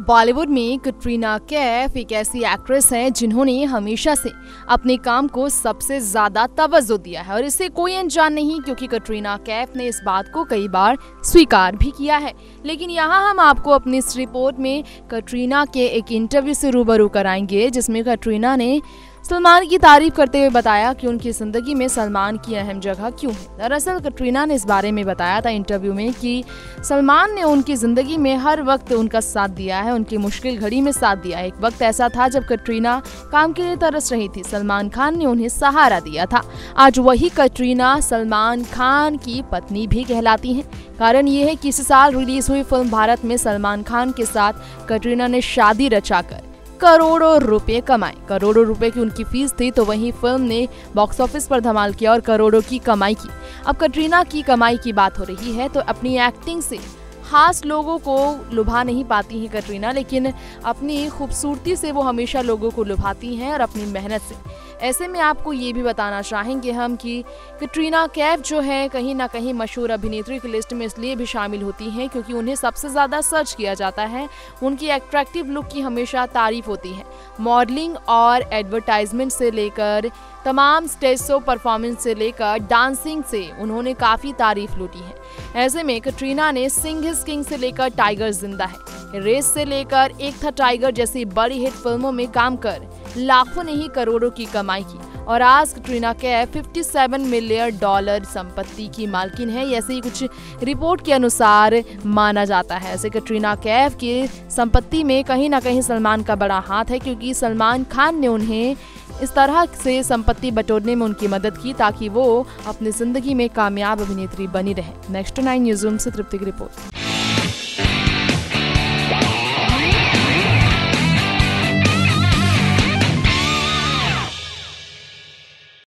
बॉलीवुड में कटरीना कैफ एक ऐसी एक्ट्रेस हैं जिन्होंने हमेशा से अपने काम को सबसे ज्यादा तवज्जो दिया है और इससे कोई अनजान नहीं, क्योंकि कटरीना कैफ ने इस बात को कई बार स्वीकार भी किया है। लेकिन यहाँ हम आपको अपनी इस रिपोर्ट में कटरीना के एक इंटरव्यू से रूबरू कराएंगे, जिसमें कटरीना ने सलमान की तारीफ करते हुए बताया कि उनकी जिंदगी में सलमान की अहम जगह क्यों है। दरअसल कटरीना ने इस बारे में बताया था इंटरव्यू में कि सलमान ने उनकी जिंदगी में हर वक्त उनका साथ दिया है, उनकी मुश्किल घड़ी में साथ दिया है। एक वक्त ऐसा था जब कटरीना काम के लिए तरस रही थी, सलमान खान ने उन्हें सहारा दिया था। आज वही कटरीना सलमान खान की पत्नी भी कहलाती हैं। कारण ये है कि इस साल रिलीज हुई फिल्म भारत में सलमान खान के साथ कटरीना ने शादी रचाकर करोड़ों रुपए कमाए। करोड़ों रुपए की उनकी फीस थी, तो वहीं फिल्म ने बॉक्स ऑफिस पर धमाल किया और करोड़ों की कमाई की। अब कटरीना की कमाई की बात हो रही है तो अपनी एक्टिंग से खास लोगों को लुभा नहीं पाती हैं कटरीना, लेकिन अपनी खूबसूरती से वो हमेशा लोगों को लुभाती हैं और अपनी मेहनत से। ऐसे में आपको ये भी बताना चाहेंगे हम कि कटरीना कैफ जो है कहीं ना कहीं मशहूर अभिनेत्री की लिस्ट में इसलिए भी शामिल होती हैं क्योंकि उन्हें सबसे ज़्यादा सर्च किया जाता है। उनकी एट्रैक्टिव लुक की हमेशा तारीफ होती है। मॉडलिंग और एडवर्टाइजमेंट से लेकर तमाम स्टेज शो परफॉर्मेंस से लेकर डांसिंग से उन्होंने काफ़ी तारीफ लूटी है। ऐसे में कटरीना ने सिंह इज किंग से लेकर टाइगर जिंदा है, रेस से लेकर एक था टाइगर जैसी बड़ी हिट फिल्मों में काम कर लाखों नहीं करोड़ों की कमाई की और आज कटरीना कैफ $57 मिलियन संपत्ति की मालकिन है। ऐसे ही कुछ रिपोर्ट के अनुसार माना जाता है। ऐसे कटरीना कैफ की संपत्ति में कहीं ना कहीं सलमान का बड़ा हाथ है, क्योंकि सलमान खान ने उन्हें इस तरह से संपत्ति बटोरने में उनकी मदद की ताकि वो अपनी जिंदगी में कामयाब अभिनेत्री बनी रहे। नेक्स्ट 9 न्यूज़ रूम से तृप्ति की रिपोर्ट।